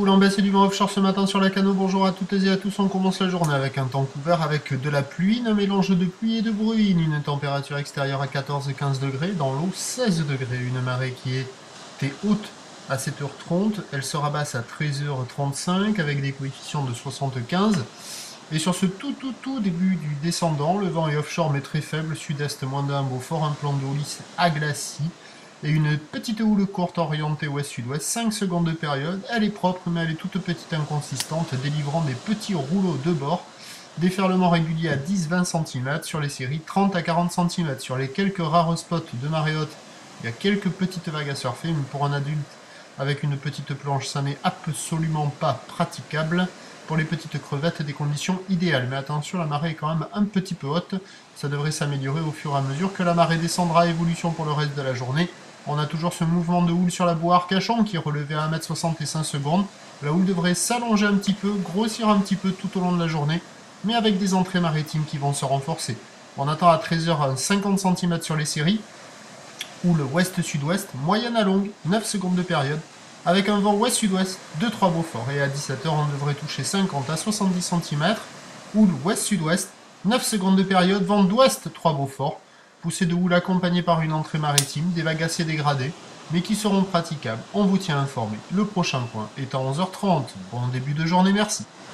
houle en baisse et du vent offshore ce matin sur la Cano. Bonjour à toutes et à tous. On commence la journée avec un temps couvert avec de la pluie, un mélange de pluie et de bruine. Une température extérieure à 14-15 degrés, dans l'eau 16 degrés. Une marée qui était haute à 7h30. Elle sera basse à 13h35 avec des coefficients de 75. Et sur ce tout début du descendant, le vent est offshore mais très faible. Sud-est moins d'un, Beaufort, un plan d'eau lisse à glacis. Et une petite houle courte orientée ouest-sud-ouest, 5 secondes de période. Elle est propre, mais elle est toute petite inconsistante, délivrant des petits rouleaux de bord. Déferlement régulier à 10-20 cm sur les séries, 30 à 40 cm sur les quelques rares spots de marée haute. Il y a quelques petites vagues à surfer, mais pour un adulte avec une petite planche, ça n'est absolument pas praticable. Pour les petites crevettes, des conditions idéales. Mais attention, la marée est quand même un petit peu haute. Ça devrait s'améliorer au fur et à mesure que la marée descendra à évolution pour le reste de la journée. On a toujours ce mouvement de houle sur la boue Arcachon qui est relevé à 1,65 m et 5 secondes. La houle devrait s'allonger un petit peu, grossir un petit peu tout au long de la journée, mais avec des entrées maritimes qui vont se renforcer. On attend à 13h 50 cm sur les séries. Houle ouest-sud-ouest, moyenne à longue, 9 secondes de période, avec un vent ouest-sud-ouest de 3 Beaufort. Et à 17h, on devrait toucher 50 à 70 cm. Houle ouest-sud-ouest, 9 secondes de période, vent d'ouest 3 Beaufort. Poussée de houle accompagnée par une entrée maritime, des vagues assez dégradées, mais qui seront praticables. On vous tient informé. Le prochain point est à 11h30. Bon début de journée, merci.